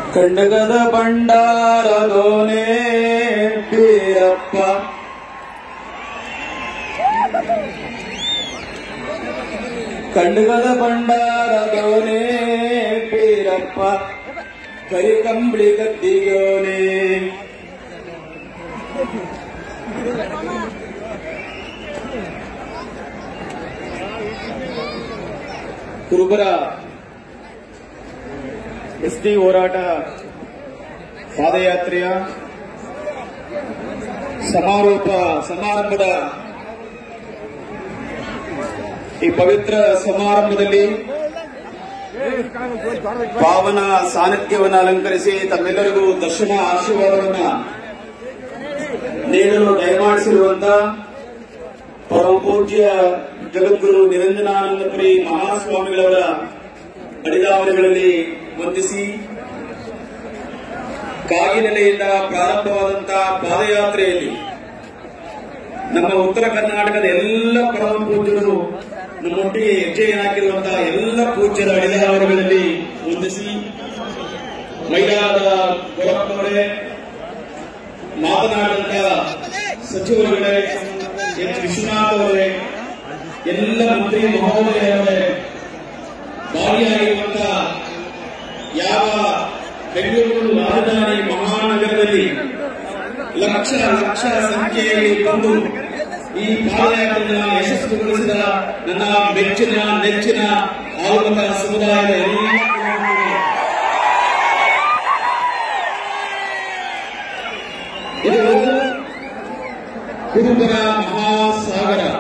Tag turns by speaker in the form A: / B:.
A: ಕಂಡಗದ ಭಂಡಾರಲೋನೆ ಬೀರಪ್ಪ ಕಂಡಗದ ಭಂಡಾರಲೋನೆ ಬೀರಪ್ಪ ಕರಿಕಂಬಳಿ ಗದ್ದಿಗೋನೆ ಕುರುಬರ ಎಸ್ಟಿ ಹೋರಾಟ ಪಾದಯಾತ್ರೆಯ ಸಮಾರೋಪ ಸಮಾರಂಭದ ಈ ಪವಿತ್ರ ಸಮಾರಂಭದಲ್ಲಿ ಪಾವನ ಸಾನ್ನಿಧ್ಯವನ್ನು ಅಲಂಕರಿಸಿ ತಮ್ಮೆಲ್ಲರಿಗೂ ದರ್ಶನ ಆಶೀರ್ವಾದವನ್ನ ನೀಡಲು ದಯಮಾಡಿಸಿರುವಂತಹ ಪರಮ ಪೂಜ್ಯ ಜಗದ್ಗುರು ನಿರಂಜನಾನಂದಪುರಿ ಮಹಾಸ್ವಾಮಿಗಳವರ ಅಡಿದಾವಣೆಗಳಲ್ಲಿ ವಂದಿಸಿ ಕಾಗಿನೆಲೆಯಿಂದ ಪ್ರಾರಂಭವಾದಂತಹ ಪಾದಯಾತ್ರೆಯಲ್ಲಿ ನಮ್ಮ ಉತ್ತರ ಕರ್ನಾಟಕದ ಎಲ್ಲ ಪರಮ ಪೂಜ್ಯರು ನಮ್ಮೊಟ್ಟಿಗೆ ಹೆಜ್ಜೆಯನ್ನು ಹಾಕಿರುವಂತಹ ಎಲ್ಲ ಪೂಜ್ಯರ ಅಡಿದಾವಣೆಗಳಲ್ಲಿ ವಂದಿಸಿ ಮೈಲಾರದ ಗೊರಪ್ಪನವರೇ, ಮಾತನಾಡಿದಂತಹ ಸಚಿವರುಗಳೇ, ಎಚ್ ವಿಶ್ವನಾಥ್ ಅವರೇ, ಎಲ್ಲ ಮಂತ್ರಿ ಮಹೋದಯರೇ, ಭಾಗಿಯಾಗಿರುವಂತಹ ಯಾವ ಬೆಂಗಳೂರು ರಾಜಧಾನಿ ಮಹಾನಗರದಲ್ಲಿ ಲಕ್ಷ ಲಕ್ಷ ಸಂಖ್ಯೆಯಲ್ಲಿ ಬಂದು ಈ ಪಾದಯಾತ್ರೆಯನ್ನು ಯಶಸ್ವಿಗೊಳಿಸಿದ ನನ್ನ ಮೆಚ್ಚಿನ ನೆಚ್ಚಿನ ಆಲಮತ ಸಮುದಾಯದ ಎಲ್ಲ ಇದು ಕುರುಬರ ಮಹಾಸಾಗರ.